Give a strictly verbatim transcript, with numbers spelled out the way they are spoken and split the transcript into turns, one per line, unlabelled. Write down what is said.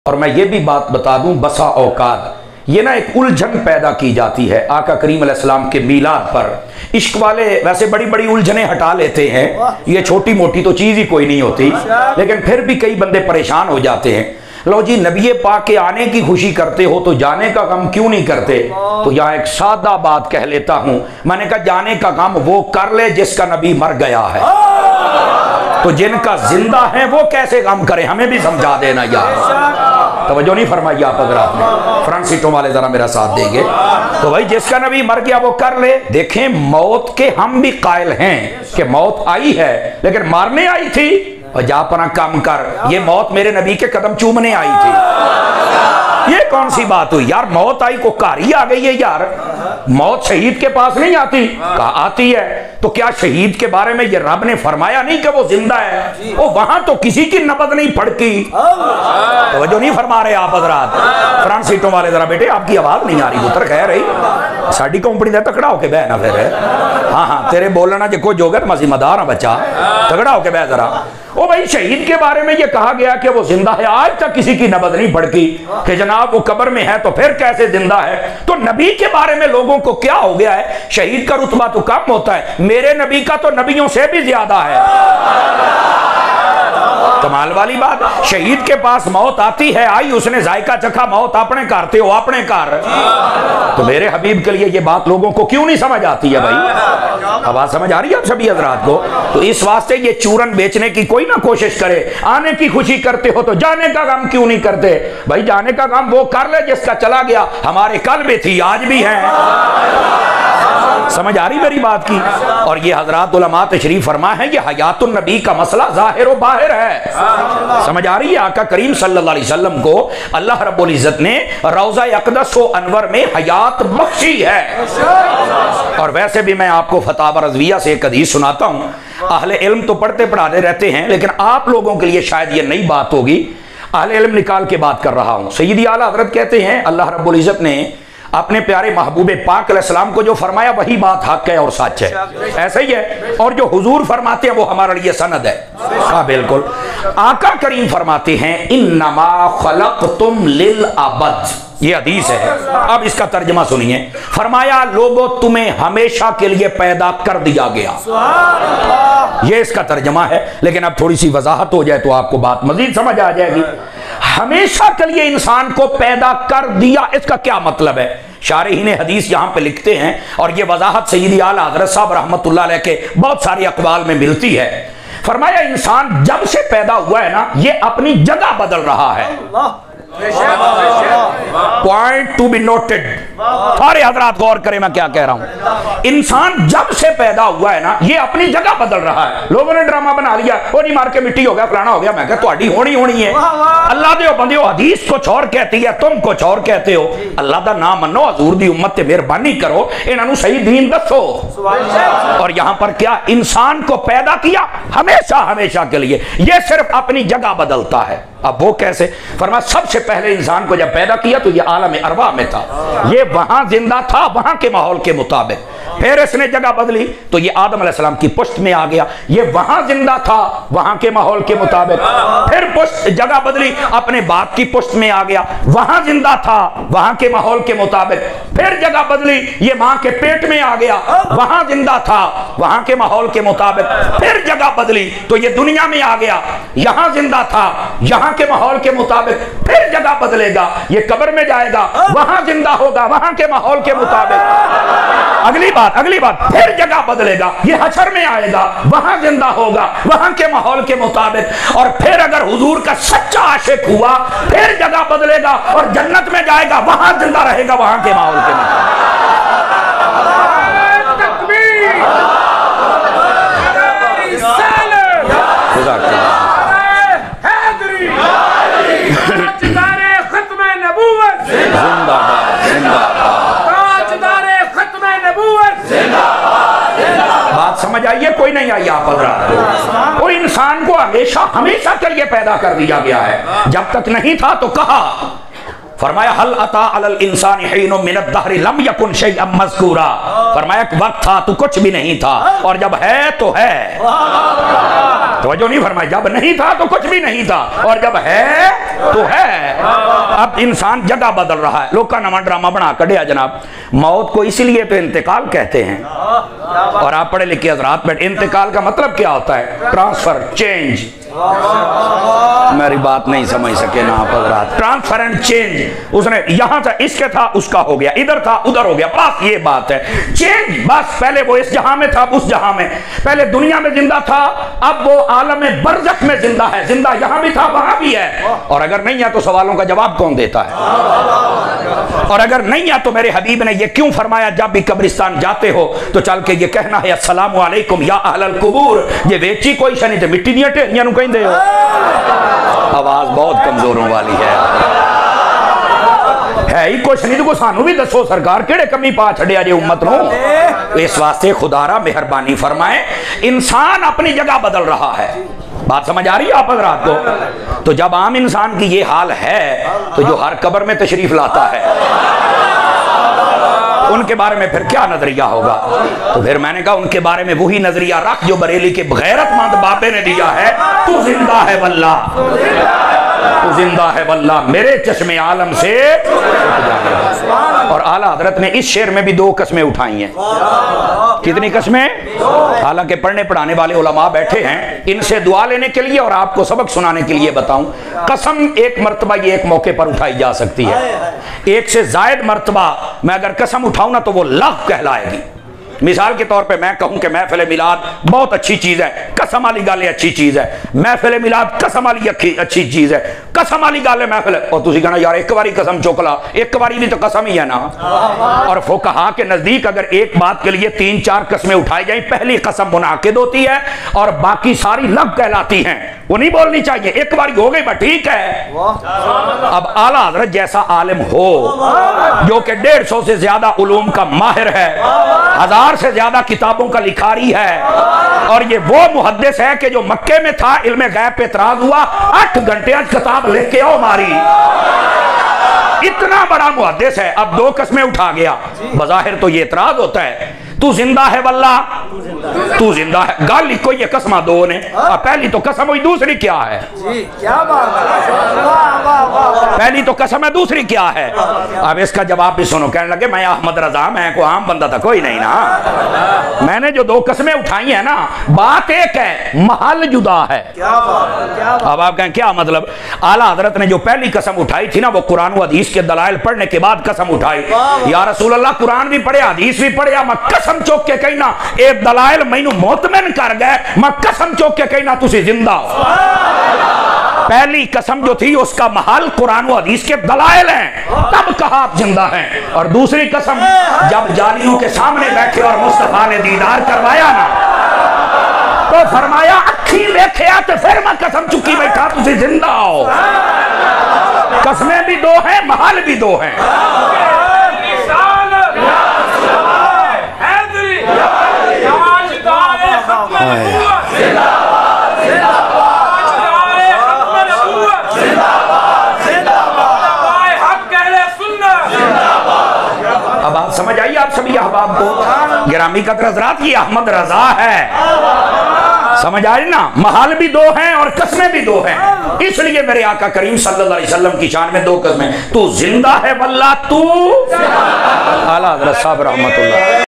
और मैं ये भी बात बता दूं, बसा औकात ये ना एक उलझन पैदा की जाती है आका करीम अलैहिस्सलाम के मीलाद पर। इश्क वाले वैसे बड़ी बड़ी उलझने हटा लेते हैं, ये छोटी मोटी तो चीज ही कोई नहीं होती, लेकिन फिर भी कई बंदे परेशान हो जाते हैं। लो जी, नबी पाक के आने की खुशी करते हो तो जाने का गम क्यों नहीं करते? तो यहाँ एक सादा बात कह लेता हूं, मैंने कहा जाने का गम वो कर ले जिसका नबी मर गया है, तो जिनका जिंदा है वो कैसे गम करे? हमें भी समझा देना यार। तवज्जो नहीं फरमाई आप अगर आपने, फ्रंट सीटों वाले जरा मेरा साथ देंगे। तो भाई जिसका नबी मर गया वो कर ले। देखें, मौत के हम भी कायल हैं कि मौत आई है, लेकिन मारने आई थी और जा अपना काम कर। ये मौत मेरे नबी के कदम चूमने आई थी, ये कौन सी बात हुई यार? मौत आई को कारी आ गई है यार। मौत शहीद के पास नहीं आती, कहा आती है। तो क्या शहीद के बारे में ये रब ने फरमाया नहीं कि वो जिंदा है? वो वहां तो किसी की नबज नहीं फड़की। तो जो नहीं फरमा रहे आप हजरात, फ्रंट सीटों वाले जरा बेटे आपकी आवाज नहीं आ रही पुत्र, कह रही साड़ी कंपनी का तकड़ा होके बह ना फिर। हाँ हाँ तेरे बोलना जो कुछ होगा मैं जिम्मेदार हाँ बच्चा, तगड़ा होके बह जरा। ओ भाई शहीद के बारे में ये कहा गया कि वो जिंदा है, आज तक किसी की नबज नहीं फड़की कि जनाब वो कब्र में है तो फिर कैसे जिंदा है? तो नबी के बारे में लोगों को क्या हो गया है? शहीद का रुतबा तो कम होता है, मेरे नबी का तो नबियों से भी ज्यादा है। कमाल वाली बात, शहीद के पास मौत आती है, आई उसने जायका चखा, मौत अपने करते हो अपने कर। तो मेरे हबीब के लिए ये बात लोगों को क्यों नहीं समझ आती है भाई? आवाज समझ आ रही है आप सभी हजरात को? तो इस वास्ते ये चूरन बेचने की कोई ना कोशिश करे, आने की खुशी करते हो तो जाने का गम क्यों नहीं करते? भाई जाने का गम वो कर ले जिसका चला गया, हमारे कल भी थी आज भी है। समझ आ रही मेरी बात की? और ये हजरात उलमा तशरीफ फरमा है, ये हयातुन नबी का मसला जाहिर व बाहिर है। समझ आ रही है? आका करीम सल्लल्लाहु अलैहि वसल्लम को अल्लाह रब्बुल इज्जत ने रौज़ा अक़दस व अनवर में हयात बख्शी है। और वैसे भी मैं आपको फतावा रज़विया से एक हदीस सुनाता हूं। अहले इल्म तो पढ़ते पढ़ाते रहते हैं, लेकिन आप लोगों के लिए शायद ये नई बात होगी। अहले इल्म निकाल के बात कर रहा हूं। सय्यदी आला हज़रत कहते हैं अल्लाह रब्बुल इज्जत ने अपने प्यारे महबूबे पाक अलैहिस्सलाम को जो फरमाया वही बात हक है और सच है, ऐसा ही है। और जो हुजूर फरमाते हैं वो हमारे लिए सनद है। हाँ बिल्कुल, आका करीम फरमाते हैं इन्नमा खलक़तुम लिल अबद, ये हदीस है। अब इसका तर्जमा सुनिए, फरमाया लोगों तुम्हें हमेशा के लिए पैदा कर दिया गया, ये इसका तर्जमा है। लेकिन अब थोड़ी सी वजाहत हो जाए तो आपको बात मजीद समझ आ जाएगी। हमेशा के लिए इंसान को पैदा कर दिया, इसका क्या मतलब है? शारिहीन हदीस यहां पे लिखते हैं, और ये वजाहत सय्यदी आला हज़रत साहब रहमतुल्लाह अलैह के बहुत सारी अक़वाल में मिलती है। फरमाया इंसान जब से पैदा हुआ है ना, ये अपनी जगह बदल रहा है। पॉइंट टू बी नोटेड, सारे हजरात गौर करें मैं क्या कह रहा हूं। इंसान जब से पैदा हुआ है ना, ये अपनी जगह बदल रहा है। लोगों ने ड्रामा बना लिया, वो नहीं मार के मिट्टी हो गया, फलाना हो गया। मैं कहता हूं होनी होनी है। अल्लाह दे बंदे हो, हदीस कुछ और कहती है, तुम कुछ और कहते हो। अल्लाह दा नाम मनो, हजूर दी उम्मत ते मेहरबानी करो, इन्होंने सही दीन दसो। और यहां पर क्या इंसान को पैदा किया हमेशा हमेशा के लिए, ये सिर्फ अपनी जगह बदलता है। अब वो कैसे? फरमा सबसे पहले इंसान को जब पैदा किया तो ये आलम अरवा में था, ये वहां जिंदा था वहां के माहौल के मुताबिक। फिर इसने जगह बदली तो ये आदम अलैहिस्सलाम की पुश्त में आ गया, ये वहां जिंदा था वहां के माहौल के मुताबिक। फिर पुश्त जगह बदली, अपने बाप की पुश्त में आ गया, वहां जिंदा था वहां के माहौल के मुताबिक। फिर जगह बदली, ये मां के पेट में आ गया, वहां जिंदा था वहां के माहौल के मुताबिक। फिर जगह बदली तो ये दुनिया में आ गया, यहां जिंदा था यहां के माहौल के मुताबिक। फिर जगह बदलेगा, ये कब्र में जाएगा, वहां जिंदा होगा वहां के माहौल के मुताबिक। अगली बात अगली बात फिर जगह बदलेगा, ये हशर में आएगा, वहां जिंदा होगा वहां के माहौल के मुताबिक। और फिर अगर हुजूर का सच्चा आशिक हुआ, फिर जगह बदलेगा और जन्नत में जाएगा, वहां जिंदा रहेगा वहां के माहौल के मुताबिक। बात समझ आइए कोई नहीं आई आप हज़रात को? इंसान को हमेशा हमेशा के लिए पैदा कर दिया गया है। जब तक नहीं था तो कहा फरमाया हल अता अलल इंसानीहीनुम मिनद दहरि लम यकुन शैअम मज़कूरा, फरमाया वक्त था तो कुछ भी नहीं था और जब है तो है। तो जो नहीं फरमाया जब नहीं था तो कुछ भी नहीं था और जब है तो है। अब इंसान जगह बदल रहा है, लोग का नवा ड्रामा बना कढ़िया जनाब। मौत को इसलिए तो इंतकाल कहते हैं और आप पढ़े लिखे हजरात बैठ, इंतकाल का मतलब क्या होता है? Transfer, change. मेरी बात नहीं समझ सके ना आप हजरात। ट्रांसफर एंड चेंज, उसने यहां था इसके था उसका हो गया, इधर था उधर हो गया, बस ये बात है। चेंज बस, पहले वो इस जहां में था उस जहां में, पहले दुनिया में जिंदा था अब वो आलम बरज़ख में जिंदा है, जिंदा यहां भी था वहां भी है। और अगर नहीं है तो सवालों का जवाब कौन देता है? और अगर नहीं है तो मेरे हबीब ने ये क्यों फरमाया जब भी कब्रिस्तान जाते हो तो चल के ये कहना है अस्सलामु अलैकुम या अहलल कुबूर। ये वेची कोई शनी ते मिट्टी नहीं ढेरियां नु कहंदे हो। आवाज बहुत कमजोरों वाली है, है ही कुछ नहीं तो सानू भी दसो सरकार केड़े कमी पा छड़िया जे उम्मत नु। इस वास्ते खुदारा मेहरबानी फरमाए, इंसान अपनी जगह बदल रहा है। बात समझ आ रही है आप हजरात को? तो जब आम इंसान की ये हाल है तो जो हर कब्र में तशरीफ लाता है उनके बारे में फिर क्या नजरिया होगा? तो फिर मैंने कहा उनके बारे में वही नजरिया रख जो बरेली के गैरतमंद बाबे ने दिया है, तू जिंदा है वल्ला, तू जिंदा है वल्ला, मेरे चश्मे आलम से। और आला हजरत ने इस शेर में भी दो कस्में उठाई हैं। कितनी कस्में? हालांकि पढ़ने पढ़ाने वाले उलमा बैठे हैं, इनसे दुआ लेने के लिए और आपको सबक सुनाने के लिए बताऊं। कसम एक मर्तबा ये एक मौके पर उठाई जा सकती है, एक से जायद मर्तबा मैं अगर कसम उठाऊं ना तो वो लग़्व कहलाएगी। मिसाल के तौर पे मैं कहूं कि महफिल मिलाद बहुत अच्छी चीज है, कसम वाली गाले अच्छी चीज है, महफिल मिलाद कसम वाली अच्छी चीज है, कसम वाली गाले महफिल। और तुसी कहना यार एक बारी कसम चुक ला, एक बारी भी तो कसम ही है ना। और फुकहा के नजदीक अगर एक बात के लिए तीन चार कस्में उठाई जाए, पहली कसम मुनाकिद होती है और बाकी सारी लग़्व कहलाती हैं, वो नहीं बोलनी चाहिए। एक बारी हो गई बस ठीक है। अब आला हज़रत जैसा आलिम हो जो कि डेढ़ सौ से ज्यादा उलूम का माहिर है, हजार से ज्यादा किताबों का लिखारी है, और ये वो मुहद्दिस है कि जो मक्के में था इल्मे गैब पे इतराज हुआ, आठ घंटे आज किताब लेके आओ मारी, इतना बड़ा मुहद्दिस है। अब दो कस्में उठा गया, बज़ाहिर तो ये इतराज होता है तू जिंदा है वल्ला, तू जिंदा है, गाली कोई ये कसमा दो ने, पहली तो कसम हुई, दूसरी क्या है? क्या बात है? पहली तो कसम है, दूसरी क्या है? अब इसका जवाब भी सुनो। कहने लगे मैं अहमद रजा, मैं को आम बंदा था कोई नहीं ना, मैंने जो दो कस्में उठाई है ना बात एक है, महल जुदा है। अब आप कहें क्या मतलब? आला हजरत ने जो पहली कसम उठाई थी ना वो कुरान व हदीस के दलाइल पढ़ने के बाद कसम उठाई, या रसूल अल्लाह कुरान भी पढ़े हदीस भी पढ़े, मैं कसम चौक के कहना ए दलाइल मैनू मोतमिन कर गए, मैं कसम चौक के कहना तुसी जिंदा हो। पहली कसम जो थी उसका महल कुरान व हदीस के दलाइल हैं, तब कहा आप जिंदा हैं। और दूसरी कसम जब जालियों के सामने बैठे और मुस्तफा ने दीदार करवाया ना तो फरमाया अखी देखिया तो फिर मैं कसम चुकी बैठा तुसी जिंदा हो। कसमें भी दो हैं, महल भी दो हैं। अब आप समझ आइए आप सभी अहबाब को, गिरामी कदर हज़रात, ये अहमद रजा है, समझ आई ना। महल भी दो हैं और कस्में भी दो हैं, इसलिए मेरे आका करीम सल्लल्लाहु अलैहि वसल्लम की शान में दो कस्में, तू जिंदा है वल्ला, तू आला हज़रत साहब रहमतुल्लाह।